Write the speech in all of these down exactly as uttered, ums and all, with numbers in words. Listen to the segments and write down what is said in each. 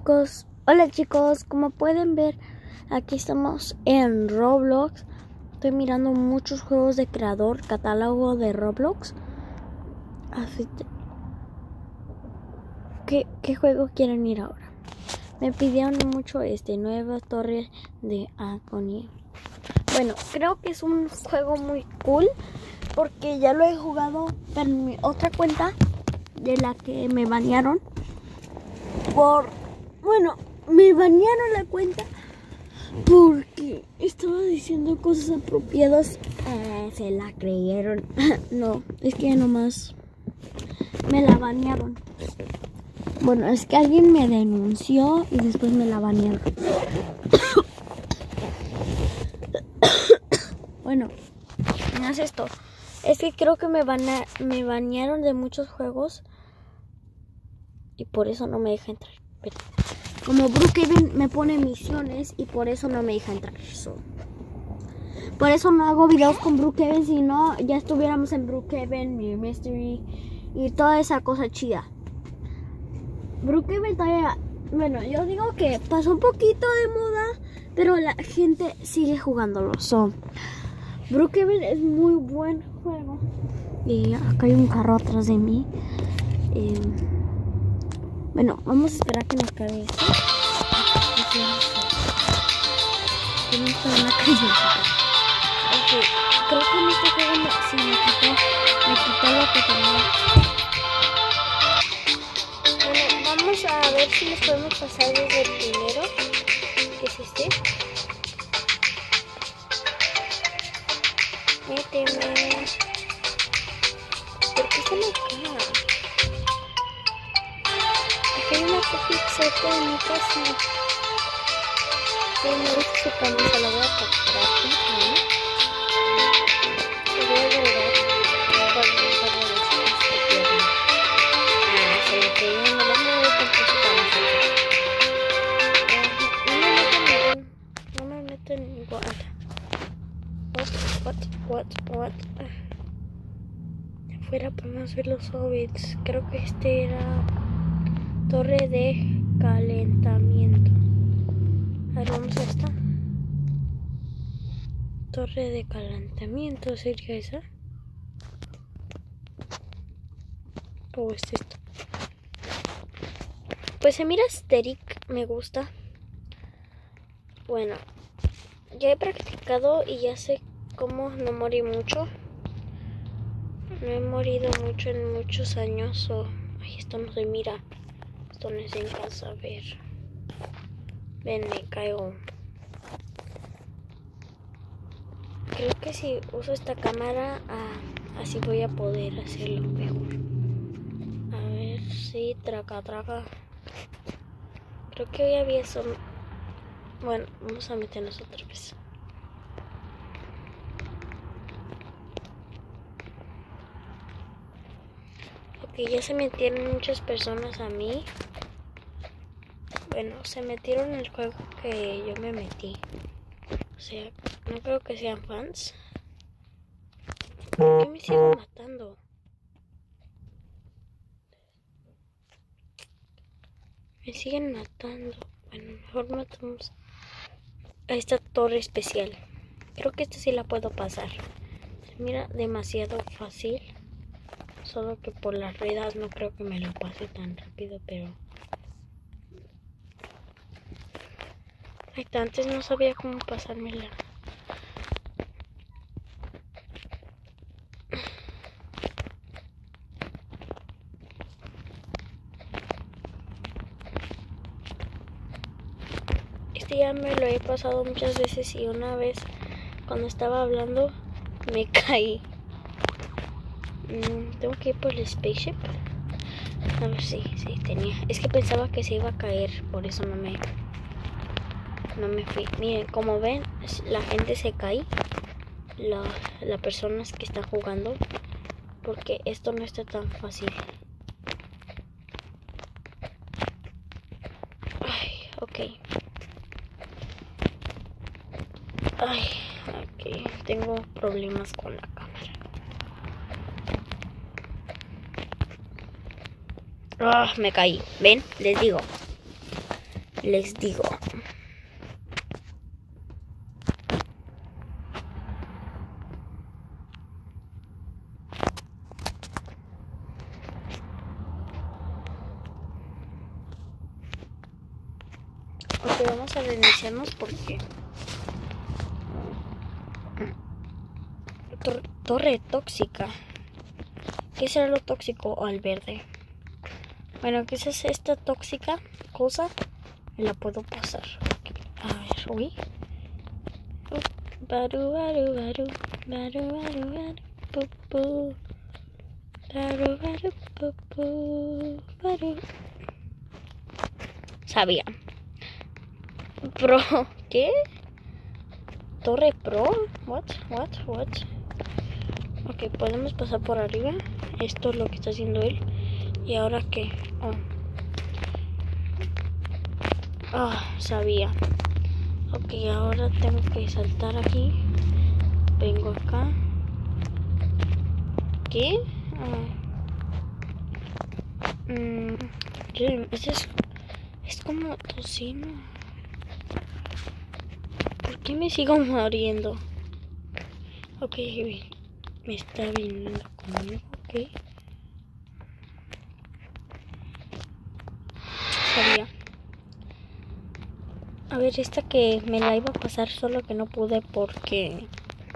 chicos, hola chicos, como pueden ver, aquí estamos en Roblox. Estoy mirando muchos juegos de creador, catálogo de Roblox. Así que, ¿qué, qué juego quieren ir ahora? Me pidieron mucho este nueva torre de Agony. Bueno, creo que es un juego muy cool porque ya lo he jugado en mi otra cuenta de la que me banearon. Por, bueno, me banearon la cuenta porque estaba diciendo cosas apropiadas. Eh, se la creyeron. No, es que nomás me la banearon. Bueno, es que alguien me denunció y después me la banearon. Bueno, no es esto. Es que creo que me, bane me banearon de muchos juegos y por eso no me deja entrar. Pero, como Brookhaven me pone misiones y por eso no me deja entrar. So, por eso no hago videos con Brookhaven, si no ya estuviéramos en Brookhaven, mi Mystery y toda esa cosa chida. Brookhaven todavía, bueno, yo digo que pasó un poquito de moda, pero la gente sigue jugándolo. So, Brookhaven es muy buen juego. Y acá hay un carro atrás de mí. Eh, bueno, vamos a esperar que nos cargue esto. Ok, creo que en este juego me, sí, me quitó, me quitó lo que tenía. Bueno, vamos a ver si nos podemos pasar desde el primero, que es este. Méteme. ¿Por qué están acá? Aquí hay una pizza en mi casa. Sí, me gusta su camisa, la voy a capturar. ¿No? La voy a guardar para para ver si se pierde. Ah, se le creyó, no me voy a comprar su camisa. Uh, no me meto en igual. What, what, what, what? Afuera podemos ver los hobbits. Creo que este era torre de calentamiento. A ver, vamos a esta. Torre de calentamiento, ¿sería esa? ¿O es esto? Pues se mira Asterix, me gusta. Bueno, ya he practicado y ya sé cómo no morir mucho. No he morido mucho en muchos años. O... Ahí estamos en mira. Esto no es en casa, a ver. Ven, me caigo. Creo que si uso esta cámara, ah, así voy a poder hacerlo mejor. A ver si traca, traca. Creo que hoy había eso. Bueno, vamos a meternos otra vez. Ok, ya se metieron muchas personas a mí. Bueno, se metieron en el juego que yo me metí. O sea, no creo que sean fans. ¿Por qué me sigo matando? Me siguen matando. Bueno, mejor matamos a esta torre especial. Creo que esta sí la puedo pasar. Se mira demasiado fácil. Solo que por las ruedas no creo que me lo pase tan rápido, pero... Antes no sabía cómo pasármela. Este ya me lo he pasado muchas veces y una vez cuando estaba hablando me caí. Mm, tengo que ir por el spaceship. A ver si, sí, sí, tenía. Es que pensaba que se iba a caer, por eso no me... No me fui. Miren, como ven, la gente se cae. La, las personas que están jugando. Porque esto no está tan fácil. Ay, ok. Ay, ok. Tengo problemas con la cámara. Ah, me caí. ¿Ven? Les digo. les digo. Ok, vamos a reiniciarnos porque... Tor torre tóxica. ¿Qué será lo tóxico al verde? Bueno, ¿qué es esta tóxica cosa? La puedo pasar. A ver, uy. Baru, baru, baru, baru, baru, baru, pu, pu. Baru, baru, pu, pu, baru. Sabía. Pro, ¿qué? Torre pro? What? What? What? Ok, podemos pasar por arriba. Esto es lo que está haciendo él. ¿Y ahora qué? Oh. Ah, sabía. Ok, ahora tengo que saltar aquí. Vengo acá. ¿Qué? Ah. Mm, ese es, es como tocino. ¿Por qué me sigo muriendo? Ok, me está viniendo conmigo. Ok. Sabía. A ver, esta que me la iba a pasar, solo que no pude porque...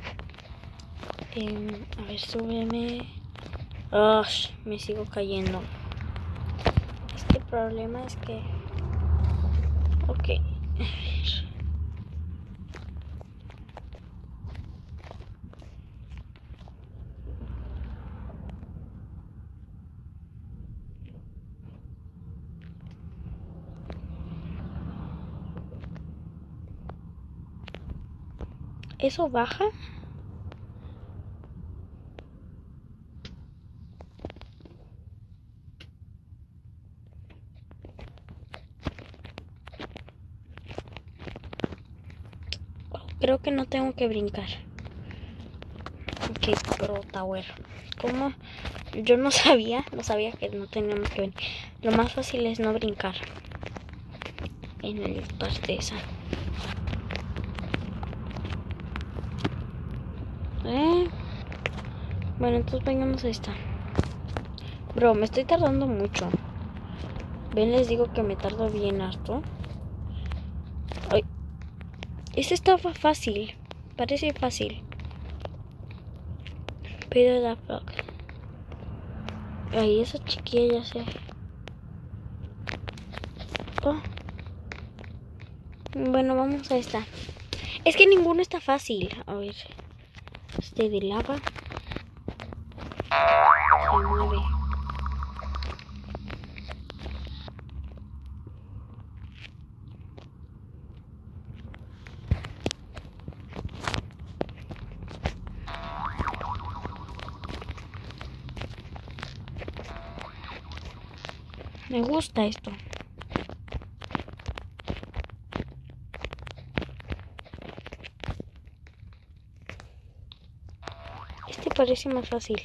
Eh, a ver, súbeme. Oh, me sigo cayendo. Es que el problema es que... Ok. A ver. ¿Eso baja? Creo que no tengo que brincar. Ok, Pro Tower. ¿Cómo? Yo no sabía, no sabía que no teníamos que venir. Lo más fácil es no brincar en el parte esa. ¿Eh? Bueno, entonces vengamos a esta. Bro, me estoy tardando mucho. Ven, les digo que me tardo bien harto. Ay. Este estaba fácil. Parece fácil. Pero la fuck. Ay, esa chiquilla ya sé. Oh. Bueno, vamos a esta. Es que ninguno está fácil. A ver. Este de lava. Se mueve. Me gusta esto. Este parece más fácil.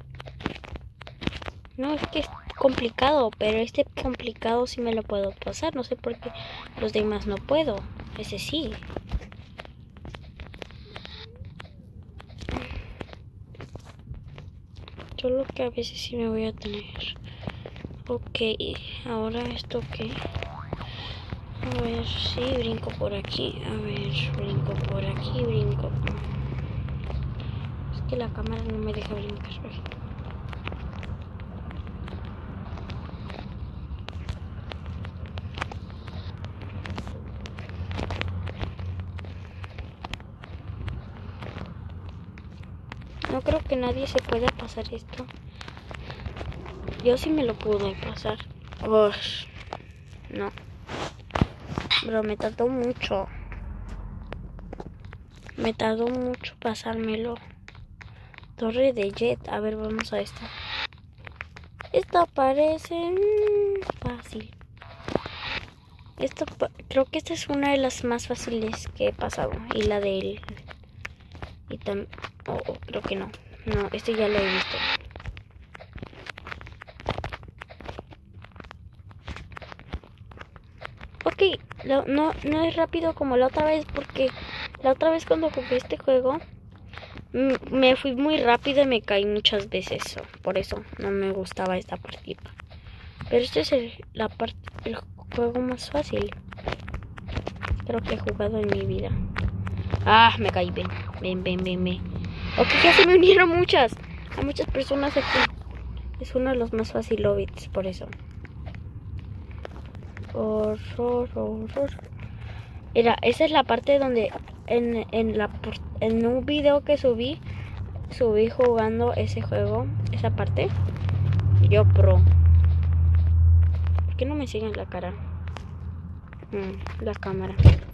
No, es que es complicado, pero este complicado sí me lo puedo pasar. No sé por qué los demás no puedo. Ese sí. Solo que a veces sí me voy a tener. Ok, ahora esto qué. A ver, sí, brinco por aquí. A ver, brinco por aquí, brinco. Es que la cámara no me deja brincar. No creo que nadie se pueda pasar esto. Yo sí me lo pude pasar. Ush, no. Pero me tardó mucho. Me tardó mucho pasármelo. Torre de Jet. A ver, vamos a esta. Esta parece mmm, fácil. Esta, creo que esta es una de las más fáciles que he pasado. Y la de él. Y también... Oh, oh, creo que no. No, este ya lo he visto. Ok, lo- no, no es rápido como la otra vez porque la otra vez cuando jugué este juego mm, me fui muy rápido y me caí muchas veces. So, por eso no me gustaba esta partida. Pero este es el, la parte, el juego más fácil. Creo que he jugado en mi vida. Ah, me caí, ven, ven, ven, ven, ven. Ok, ya se me unieron muchas. Hay muchas personas aquí. Es uno de los más facilovids, por eso. Horror, horror. Mira, esa es la parte donde en, en, la, en un video que subí, subí jugando ese juego, esa parte. Yo pro. ¿Por qué no me siguen la cara? Mm, la cámara.